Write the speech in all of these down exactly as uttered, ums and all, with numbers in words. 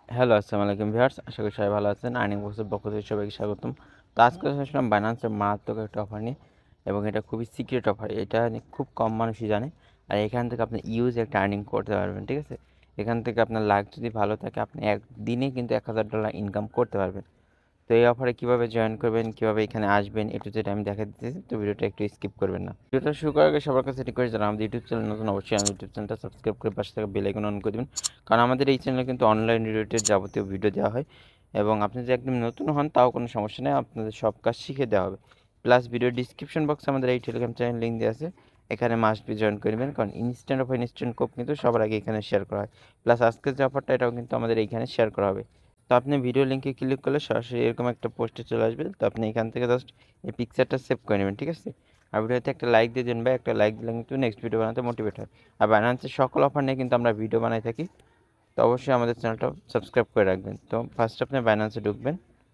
Hello, আসসালামু আলাইকুম viewers. আশা করি সবাই ভালো আছেন। আর্নিং বক্সের পক্ষ থেকে সবাইকে স্বাগতম। তো আজকে আসলাম বাইন্যান্সের মারাত্মক একটা অফার নিয়ে, এবং এটা খুবই সিক্রেট অফার। এটা নিয়ে খুব কম মানুষই জানে। আর এখান থেকে আপনি ইউজ একটা আর্নিং করতে পারবেন, ঠিক আছে? এখান থেকে আপনার লাক যদি ভালো থাকে, আপনি একদিনে কিন্তু এক হাজার ডলার ইনকাম করতে পারবেন। তো এই অফারে কীভাবে জয়েন করবেন, কীভাবে এখানে আসবেন, একটু যেটা আমি দেখা দিতেছি, তো ভিডিওটা একটু স্কিপ করবেন না। ভিডিওটা শুরু করার আগে সবার কাছে রিকোয়েস্ট, যারা আমাদের ইউটিউব চ্যানেল নতুন, অবশ্যই আমি ইউটিউব চ্যানেলটা সাবস্ক্রাইব করে পাশে থাকা বেল আইকন অন করে দেবেন। কারণ আমাদের এই চ্যানেলে কিন্তু অনলাইন রিলেটেড যাবতীয় ভিডিও দেওয়া হয়, এবং আপনি যদি একদম নতুন হন তাও কোনো সমস্যা নেই, আপনাদের সব কাজ শিখে দেওয়া হবে। প্লাস ভিডিও ডিসক্রিপশন বক্সে আমাদের এই টেলিগ্রাম চ্যানেল লিঙ্ক দেওয়া আছে, এখানে মাস্ট বি জয়েন করবেন, কারণ ইনস্ট্যান্ট অফার ইনস্ট্যান্ট কোড কিন্তু সবার আগে এখানে শেয়ার করা হয়। প্লাস আজকের যে অফারটা, এটাও কিন্তু আমাদের এইখানে শেয়ার করা হবে। তো আপনি ভিডিও লিঙ্কে ক্লিক করলে সরাসরি এরকম একটা পোস্টে চলে আসবে। তো আপনি এখান থেকে জাস্ট এই পিকচারটা সেভ করে নেবেন, ঠিক আছে? আর ভিডিওতে একটা লাইক দিয়ে দেন, বা একটা লাইক দিলে কিন্তু নেক্সট ভিডিও বানাতে মোটিভেট হয়। আর বাইন্যান্সের সকল অফার নিয়ে কিন্তু আমরা ভিডিও বানাই থাকি, তো অবশ্যই আমাদের চ্যানেলটা সাবস্ক্রাইব করে রাখবেন। তো ফার্স্ট আপনি বাইন্যান্সে ঢুকবেন।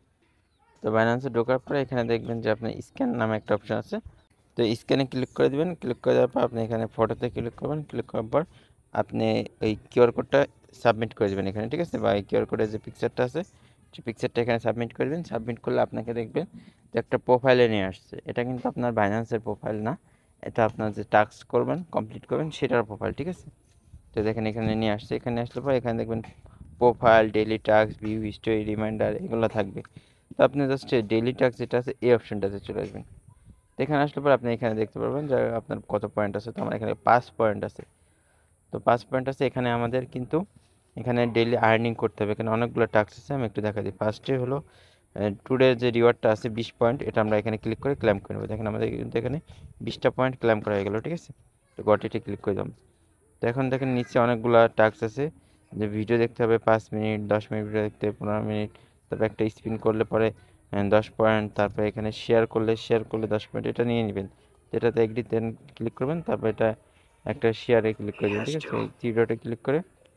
তো বাইন্যান্সে ঢোকার পরে এখানে দেখবেন যে আপনার স্ক্যান নামে একটা অপশন আছে। তো স্ক্যানে ক্লিক করে দেবেন। ক্লিক করে দেওয়ার পর আপনি এখানে ফটোতে ক্লিক করবেন। ক্লিক করার পর আপনি ওই কিউআর কোডটা সাবমিট করে দেবেন এখানে, ঠিক আছে? বা এই কিউআর কোডের যে পিকচারটা আছে, সেই পিকচারটা এখানে সাবমিট করবেন। সাবমিট করলে আপনাকে দেখবেন যে একটা প্রোফাইলে নিয়ে আসছে। এটা কিন্তু আপনার বাইন্যান্সের প্রোফাইল না, এটা আপনার যে টাস্ক করবেন, কমপ্লিট করবেন, সেটার প্রোফাইল, ঠিক আছে? তো দেখেন এখানে নিয়ে আসছে। এখানে আসলে পর এখানে দেখবেন profile, daily task, view history, reminder, এগুলো থাকবে। তো আপনি জাস্ট ডেইলি টাস্ক যেটা আছে, এই অপশনটাতে চলে আসবেন। তো এখানে আসলে পর আপনি এখানে দেখতে পারবেন যে আপনার কত পয়েন্ট আছে। তো আমার এখানে পাঁচ পয়েন্ট আছে। তো পাঁচ পয়েন্ট আছে এখানে। আমাদের কিন্তু এখানে ডেইলি আর্নিং করতে হবে। এখানে অনেকগুলো টাস্ক আছে, আমি একটু দেখা দিই। ফার্স্টে হলো টুডে যে রিওয়ার্ডটা আছে বিশ পয়েন্ট, এটা আমরা এখানে ক্লিক করে ক্লেম করে নেবো। দেখেন আমাদের কিন্তু এখানে বিশটা পয়েন্ট ক্লেম করা হয়ে গেলো, ঠিক আছে? তো গটিতে ক্লিক করে দিলাম। তো এখন দেখেন নিচে অনেকগুলো টাস্ক আছে, যে ভিডিও দেখতে হবে পাঁচ মিনিট, দশ মিনিট ভিডিও দেখতে হবে, পনেরো মিনিট, তারপর একটা স্পিন করলে পরে দশ পয়েন্ট, তারপরে এখানে শেয়ার করলে শেয়ার করলে দশ পয়েন্ট, এটা নিয়ে নেবেন। যেটাতে এগ্রি দেন ক্লিক করবেন, তারপর এটা একটা শেয়ারে ক্লিক করে দেবেন, ঠিক আছে? এই থ্রি ডটে ক্লিক করে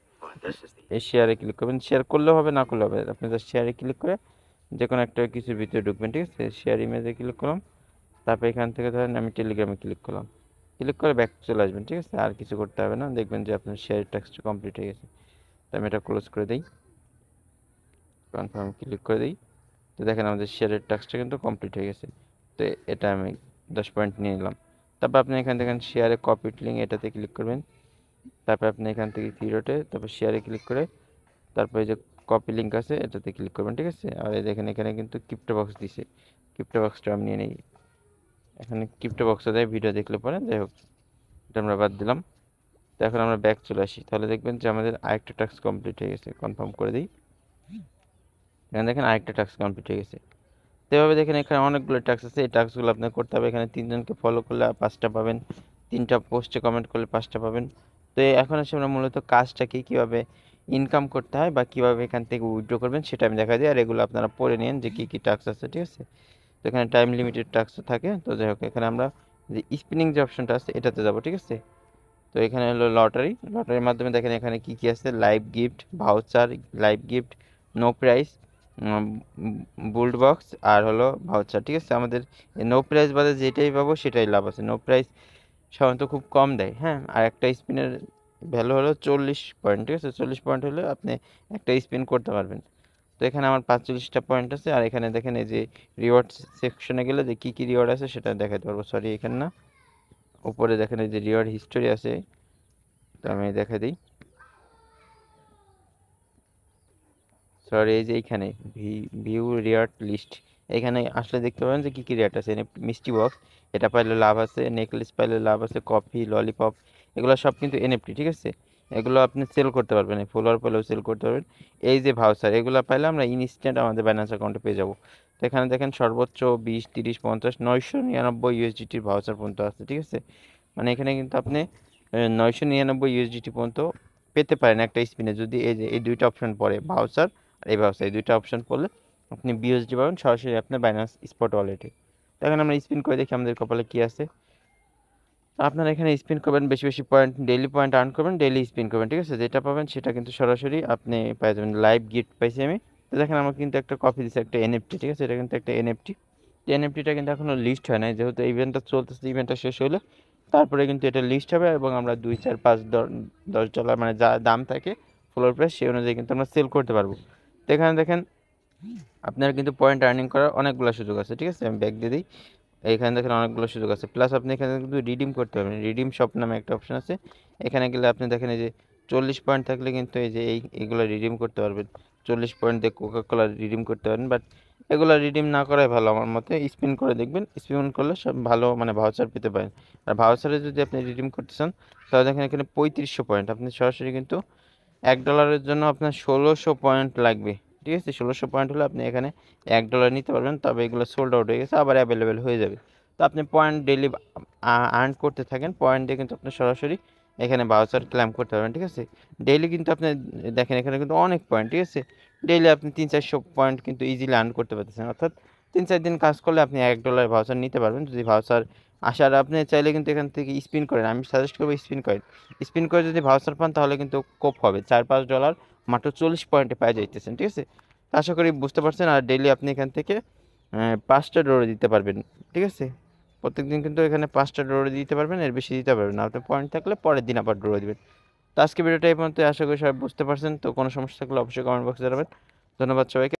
এই শেয়ারে ক্লিক করবেন। শেয়ার করলেও হবে, না করলে হবে, আপনি জাস্ট শেয়ারে ক্লিক করে যে কোনো একটা কিছুর ভিতরে ঢুকবেন, ঠিক আছে? শেয়ার ইমেজে ক্লিক করলাম। তারপর এখান থেকে ধরেন আমি টেলিগ্রামে ক্লিক করলাম। ক্লিক করে ব্যাক চলে আসবেন, ঠিক আছে? আর কিছু করতে হবে না, দেখবেন যে আপনার শেয়ার টাস্কটা কমপ্লিট হয়ে গেছে। তো আমি এটা ক্লোজ করে দিই, কনফার্ম ক্লিক করে দিই। তো দেখেন আমাদের শেয়ারের টাস্কটা কিন্তু কমপ্লিট হয়ে গেছে। তো এটা আমি দশ পয়েন্ট নিয়ে নিলাম। তারপর আপনি এখান থেকে শেয়ারে কপি লিঙ্ক, এটাতে ক্লিক করবেন। তারপর আপনি এখান থেকে থ্রি ডটে, তারপর শেয়ারে ক্লিক করে তারপরে যে কপি লিঙ্ক আছে, এটাতে ক্লিক করবেন, ঠিক আছে? আর এই দেখেন এখানে কিন্তু ক্রিপ্টো বক্স দিছে। ক্রিপ্টো বক্সটা আমি নিয়ে নিই। এখানে ক্রিপ্টো বক্সে দেয় ভিডিও দেখলে পরে, যাই হোক এটা আমরা বাদ দিলাম। তো এখন আমরা ব্যাক চলে আসি, তাহলে দেখবেন যে আমাদের আরেকটা টাস্ক কমপ্লিট হয়ে গেছে। কনফার্ম করে দিই। এখানে দেখেন আরেকটা টাস্ক কমপ্লিট হয়ে গেছে। তো এভাবে দেখেন এখানে অনেকগুলো টাস্ক আছে, এই টাস্কগুলো আপনার করতে হবে। এখানে তিনজনকে ফলো করলে পাঁচটা পাবেন, তিনটা পোস্টে কমেন্ট করলে পাঁচটা পাবেন। তো এখন আসলে আমরা মূলত কাজটা কি, কীভাবে ইনকাম করতে হয় বা কীভাবে এখান থেকে উইথড্র করবেন, সেটা আমি দেখা দিই। আর এগুলো আপনারা পড়ে নিন যে কী কী টাস্ক আছে, ঠিক আছে? তো এখানে টাইম লিমিটেড টাস্ক থাকে। তো যাই হোক এখানে আমরা যে স্পিনিং যে অপশনটা আছে, এটাতে যাবো, ঠিক আছে? তো এখানে হলো লটারি। লটারির মাধ্যমে দেখেন এখানে কি কি আছে, live gift, voucher, live gift, no price, বুল্ড বক্স, আর হলো ভাউচার, ঠিক আছে? আমাদের নো প্রাইস বাদে যেটাই পাবো সেটাই লাভ আছে। নো প্রাইস সাধারণত খুব কম দেয়, হ্যাঁ। আর একটা স্পিনের ভ্যালু হলো চল্লিশ পয়েন্ট, ঠিক আছে? চল্লিশ পয়েন্ট হলে আপনি একটা স্পিন করতে পারবেন। তো এখানে আমার পাঁচচল্লিশটা পয়েন্ট আছে। আর এখানে দেখেন এই যে রিওয়ার্ড সেকশনে গেলে যে কী কী রিওয়ার্ড আছে সেটা দেখাতে পারবো। সরি, এখানে না, উপরে দেখেন এই যে রিওয়ার্ড হিস্টোরি আছে, তো আমি দেখা দিই। সরি, এই যে এইখানে ভিউ রিওয়ার্ড লিস্ট, এখানে আসলে দেখতে পাবেন যে কী কী রিওয়ার্ড আছে। মিষ্টি বক্স, এটা পাইলে লাভ আছে। নেকলেস পাইলে লাভ আছে। কফি, ললিপপ, এগুলো সব কিন্তু এনএফটি, ঠিক আছে? এগুলো আপনি সেল করতে পারবেন, ফলোয়ার পেলেও সেল করতে পারবেন। এই যে ভাউচার, এগুলো পাইলে আমরা ইনস্ট্যান্ট আমাদের বাইন্যান্স অ্যাকাউন্টে পেয়ে যাবো। তো এখানে দেখেন সর্বোচ্চ বিশ, তিরিশ, পঞ্চাশ, নয়শো নিরানব্বই ইউএসডিটির ভাউচার পর্যন্ত আছে, ঠিক আছে? মানে এখানে কিন্তু আপনি নয়শো নিরানব্বই ইউএসডিটি পর্যন্ত পেতে পারেন একটা স্পিনে, যদি এই যে এই দুইটা অপশন পড়ে, ভাউচার আর এই ভাউচার, এই দুইটা অপশন পড়লে আপনি বিএসডি পাবেন সরাসরি আপনার বাইন্যান্স স্পট ওয়ালেটে। এখন আমরা স্পিন করে দেখি আমাদের কপালে কি আছে। আপনারা এখানে স্পিন করবেন, বেশি বেশি পয়েন্ট, ডেইলি পয়েন্ট আর্ন করবেন, ডেইলি স্পিন করবেন, ঠিক আছে? যেটা পাবেন সেটা কিন্তু সরাসরি আপনি পেয়ে যাবেন। লাইভ গিফট পাইছি আমি। তো দেখেন আমার কিন্তু একটা কপি দিচ্ছে, একটা এনএফটি, ঠিক আছে? এটা কিন্তু একটা এনএফটি। এনএফটিটা কিন্তু এখনো লিস্ট হয় নাই, যেহেতু ইভেন্টটা চলতেছে। ইভেন্টটা শেষ হলে তারপরে কিন্তু এটা লিস্ট হবে, এবং আমরা দুই চার পাঁচ দশ ডলার মানে যা দাম থাকে ফ্লোর প্রাইস সেই অনুযায়ী কিন্তু আমরা সেল করতে পারবো। তো এখানে দেখেন আপনার কিন্তু পয়েন্ট আর্নিং করার অনেকগুলো সুযোগ আছে, ঠিক আছে। আমি ব্যাক দিয়ে দিই, এইখানে দেখেন অনেকগুলো সুযোগ আছে, প্লাস আপনি এখানে কিন্তু রিডিম করতে পারবেন। রিডিম শপ নামে একটা অপশন আছে, এখানে গেলে আপনি দেখেন এই যে চল্লিশ পয়েন্ট থাকলে কিন্তু এই যে এই এগুলো রিডিম করতে পারবেন। চল্লিশ পয়েন্ট দিয়ে কোকা কোলা রিডিম করতে পারেন, বাট এগুলো রিডিম না করাই ভালো আমার মতে। স্পিন করে দেখবেন, স্পিন করলে সব ভালো মানে ভাউচার পেতে পারেন। আর ভাউচারে যদি আপনি রিডিম করতে চান তাহলে দেখেন এখানে পঁয়ত্রিশশো পয়েন্ট, আপনি সরাসরি কিন্তু এক ডলারের জন্য আপনার ষোলোশো পয়েন্ট লাগবে, ঠিক আছে। ষোলোশো পয়েন্ট হলে আপনি এখানে এক ডলার নিতে পারবেন, তবে এগুলো সোল্ড আউট হয়ে গেছে, আবার অ্যাভেলেবেল হয়ে যাবে। তো আপনি পয়েন্ট ডেলি আর্ন করতে থাকেন, পয়েন্ট দিয়ে কিন্তু আপনি সরাসরি এখানে ভাউচার ক্লেম করতে পারবেন, ঠিক আছে। ডেইলি কিন্তু আপনি দেখেন এখানে কিন্তু অনেক পয়েন্ট, ঠিক আছে। ডেইলি আপনি তিন চারশো পয়েন্ট কিন্তু ইজিলি আর্ন করতে পারতেছেন, অর্থাৎ তিন চার দিন কাজ করলে আপনি এক ডলার ভাউচার নিতে পারবেন। যদি ভাউচার আসার আপনি চাইলে কিন্তু এখান থেকে স্পিন করেন, আমি সাজেস্ট করবো স্পিন করেন। স্পিন করে যদি ভাউচার পান তাহলে কিন্তু কোপ হবে, চার পাঁচ ডলার মাত্র চল্লিশ পয়েন্টে পাই যাইতেছেন, ঠিক আছে। আশা করি বুঝতে পারছেন। আর ডেইলি আপনি এখান থেকে পাঁচটা ডোরে দিতে পারবেন, ঠিক আছে। প্রত্যেকদিন কিন্তু এখানে পাঁচটা ডোরে দিতে পারবেন, এর বেশি দিতে পারবেন না। আপনার পয়েন্ট থাকলে পরের দিন আবার ডোরে দিবেন। তো আজকে ভিডিওটা এই পর্যন্ত, আশা করি সবাই বুঝতে পারছেন। তো কোনো সমস্যা থাকলে অবশ্যই কমেন্ট বক্সে জানাবেন। ধন্যবাদ সবাইকে।